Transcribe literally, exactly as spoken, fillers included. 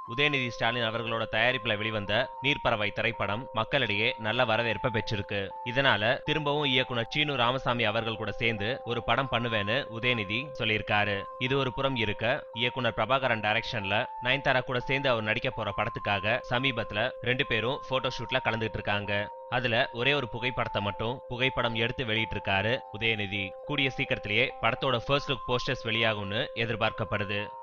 உதயநிதி ஸ்டாலின் அவர்களோட தயாரிப்புல வெளிவந்த நீர்ப்பறவை திரைப்படம் மக்களிடையே நல்ல வரவேற்பை பெற்றிருக்கு. இதனால திரும்பவும் இயக்குனர் சீனு ராமசாமி அவர்கள் கூட சேர்ந்து ஒரு படம் பண்ணுவேன்னு உதயநிதி சொல்லியிருக்காரு. இது ஒரு புறம் இருக்க, இயக்குனர் பிரபாகரன் டைரக்ஷன்ல நயன்தாரா கூட சேர்ந்து அவர் நடிக்க போற படத்துக்காக சமீபத்துல ரெண்டு பேரும் போட்டோ ஷூட்ல கலந்துட்டு இருக்காங்க. அதுல ஒரே ஒரு புகைப்படத்தை மட்டும் புகைப்படம் எடுத்து வெளியிட்டு இருக்காரு உதயநிதி. கூடிய சீக்கிரத்திலேயே படத்தோட ஃபர்ஸ்ட் லுக் போஸ்டர்ஸ் வெளியாகும்னு எதிர்பார்க்கப்படுது.